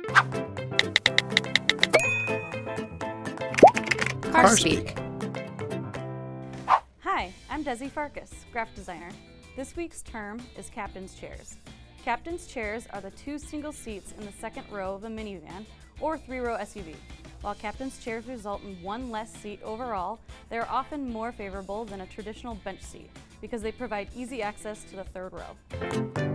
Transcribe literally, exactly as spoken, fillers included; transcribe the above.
CarSpeak. Hi, I'm Desi Farkas, graphic designer. This week's term is captain's chairs. Captain's chairs are the two single seats in the second row of a minivan or three-row S U V. While captain's chairs result in one less seat overall, they are often more favorable than a traditional bench seat because they provide easy access to the third row.